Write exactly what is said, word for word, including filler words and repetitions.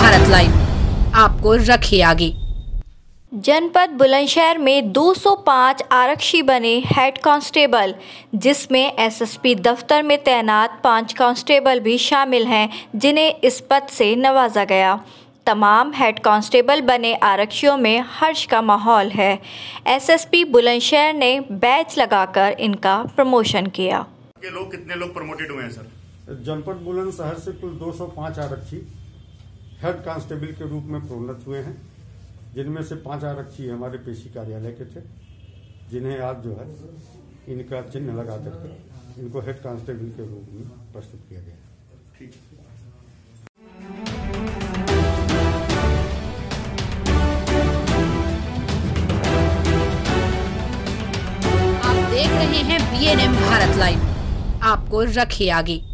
Bharat live आपको रखे आगे। जनपद बुलंदशहर में दो सौ पाँच आरक्षी बने हेड कांस्टेबल, जिसमें एसएसपी दफ्तर में तैनात पाँच कांस्टेबल भी शामिल हैं, जिन्हें इस पद से नवाजा गया। तमाम हेड कांस्टेबल बने आरक्षियों में हर्ष का माहौल है। एसएसपी बुलंदशहर ने बैच लगाकर इनका प्रमोशन किया। के लोग कितने लोग प्रमोटेड हुए हैं सर? जनपद बुलंदशहर से कुल दो सौ पाँच आरक्षी हेड कांस्टेबल के रूप में प्रोन्नत हुए हैं, जिनमें से पांच आरक्षी हमारे पेशी कार्यालय के थे, जिन्हें आज जो है इनका चिन्ह लगा करके इनको हेड कांस्टेबल के रूप में प्रस्तुत किया गया। ठीक है। आप देख रहे हैं B N M Bharat live, आपको रखे आगे।